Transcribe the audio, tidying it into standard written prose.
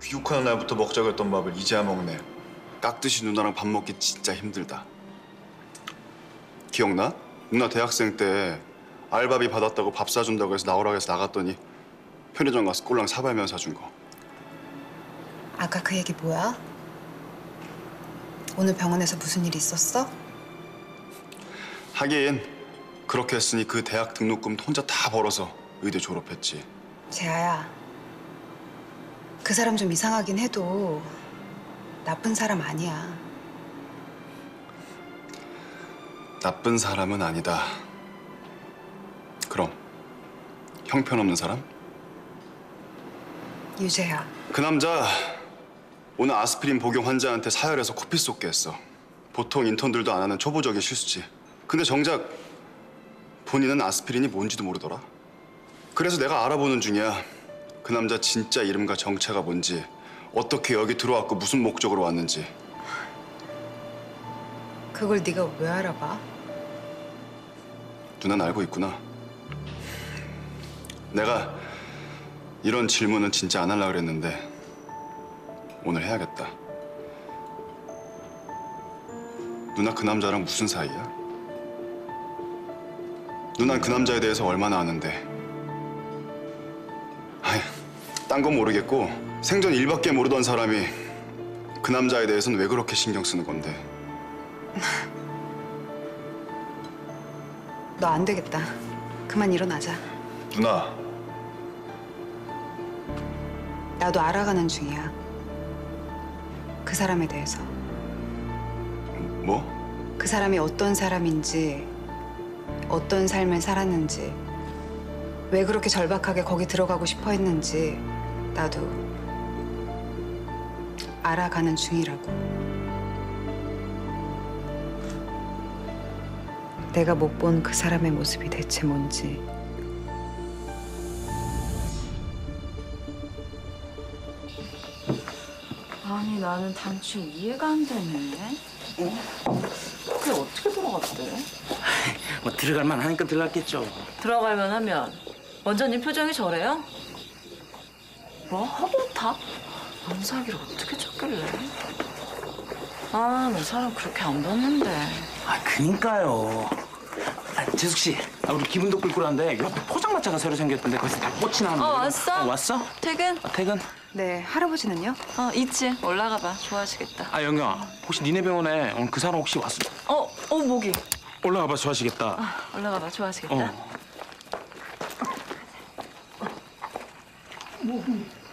귀국하는 날부터 먹자고 했던 밥을 이제야 먹네. 깍듯이 누나랑 밥 먹기 진짜 힘들다. 기억나? 누나 대학생 때 알바비 받았다고 밥 사준다고 해서 나오라고 해서 나갔더니 편의점 가서 꼴랑 사발면 사준 거. 아까 그 얘기 뭐야? 오늘 병원에서 무슨 일 있었어? 하긴 그렇게 했으니 그 대학 등록금 혼자 다 벌어서 의대 졸업했지. 재하야, 그 사람 좀 이상하긴 해도 나쁜 사람 아니야. 나쁜 사람은 아니다. 그럼 형편없는 사람? 유재하, 그 남자 오늘 아스피린 복용 환자한테 사열해서 코피 쏟게 했어. 보통 인턴들도 안 하는 초보적인 실수지. 근데 정작 본인은 아스피린이 뭔지도 모르더라. 그래서 내가 알아보는 중이야. 그 남자 진짜 이름과 정체가 뭔지, 어떻게 여기 들어왔고 무슨 목적으로 왔는지. 그걸 네가 왜 알아봐? 누나는 알고 있구나. 내가 이런 질문은 진짜 안 하려고 그랬는데 오늘 해야겠다. 누나 그 남자랑 무슨 사이야? 누난 그 남자에 대해서 얼마나 아는데. 아휴, 딴 건 모르겠고 생전 일밖에 모르던 사람이 그 남자에 대해서는 왜 그렇게 신경 쓰는 건데. 너 안 되겠다. 그만 일어나자. 누나, 나도 알아가는 중이야. 그 사람에 대해서. 뭐? 그 사람이 어떤 사람인지, 어떤 삶을 살았는지, 왜 그렇게 절박하게 거기 들어가고 싶어 했는지 나도 알아가는 중이라고. 내가 못 본 그 사람의 모습이 대체 뭔지. 아니 나는 단추 이해가 안 되네. 그게 어떻게 들어갔대? 뭐 들어갈만 하니까 들어갔겠죠. 들어갈만 하면 원장님 표정이 저래요? 뭐 허브탑? 안사기를 어떻게 쳤길래? 아, 나 사람 그렇게 안 봤는데. 아, 그니까요. 아, 재숙 씨, 우리 기분도 꿀꿀한데 옆에 포장마차가 새로 생겼던데 거기서 다 꽃이나 하면. 왔어? 왔어? 퇴근? 퇴근? 네, 할아버지는요? 있지. 올라가 봐. 좋아하시겠다. 아, 영경아, 혹시 니네 병원에 그 사람 혹시 왔어? 모기. 올라가 봐, 좋아하시겠다. 올라가 봐. 좋아하시겠다. 뭐?